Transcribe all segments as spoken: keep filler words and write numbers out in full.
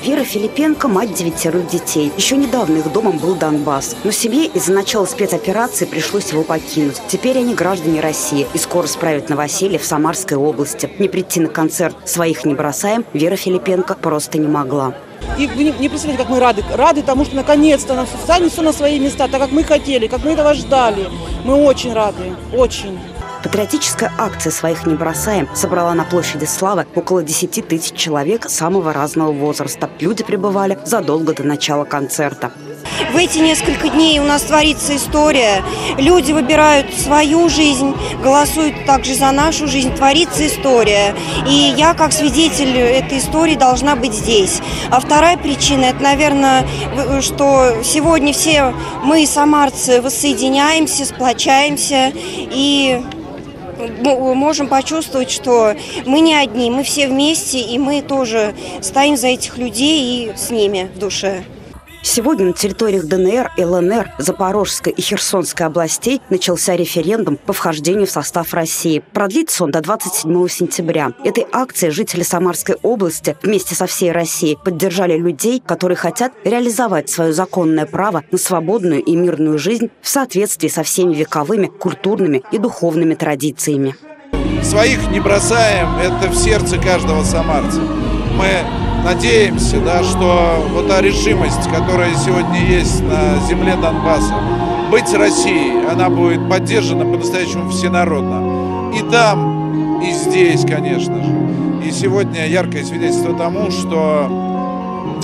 Вера Филипенко – мать девятерых детей. Еще недавно их домом был Донбасс. Но семье из-за начала спецоперации пришлось его покинуть. Теперь они граждане России и скоро справят новоселье в Самарской области. Не прийти на концерт «Своих не бросаем» Вера Филипенко просто не могла. И вы не, не представляете, как мы рады. Рады тому, что наконец-то нам станет все на свои места, так как мы хотели, как мы этого ждали. Мы очень рады, очень. Патриотическая акция «Своих не бросаем» собрала на площади Славы около десяти тысяч человек самого разного возраста. Люди прибывали задолго до начала концерта. В эти несколько дней у нас творится история. Люди выбирают свою жизнь, голосуют также за нашу жизнь. Творится история. И я, как свидетель этой истории, должна быть здесь. А вторая причина – это, наверное, что сегодня все мы, самарцы, воссоединяемся, сплочаемся и можем почувствовать, что мы не одни, мы все вместе, и мы тоже стоим за этих людей и с ними в душе. Сегодня на территориях ДНР, ЛНР, Запорожской и Херсонской областей начался референдум по вхождению в состав России. Продлится он до двадцать седьмого сентября. Этой акцией жители Самарской области вместе со всей Россией поддержали людей, которые хотят реализовать свое законное право на свободную и мирную жизнь в соответствии со всеми вековыми, культурными и духовными традициями. Своих не бросаем, это в сердце каждого самарца. Мы надеемся, да, что вот та решимость, которая сегодня есть на земле Донбасса, быть Россией, она будет поддержана по-настоящему всенародно. И там, и здесь, конечно же. И сегодня яркое свидетельство тому, что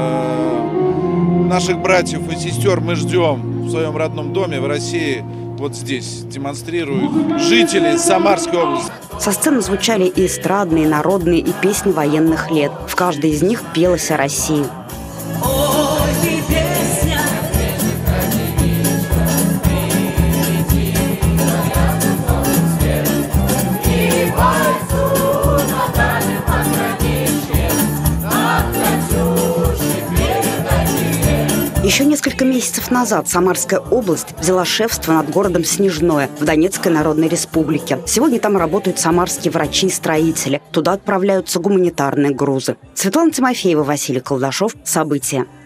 э, наших братьев и сестер мы ждем в своем родном доме в России. Вот здесь демонстрируют жители Самарской области. Со сцены звучали и эстрадные, и народные, и песни военных лет. В каждой из них пелось о России. Еще несколько месяцев назад Самарская область взяла шефство над городом Снежное в Донецкой Народной Республике. Сегодня там работают самарские врачи и строители. Туда отправляются гуманитарные грузы. Светлана Тимофеева, Василий Колдашов. События.